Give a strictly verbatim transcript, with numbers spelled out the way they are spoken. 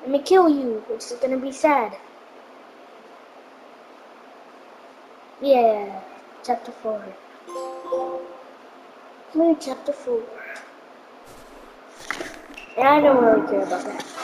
Let me kill you, which is gonna be sad. Yeah, chapter four. We're chapter four. And I don't really care about that.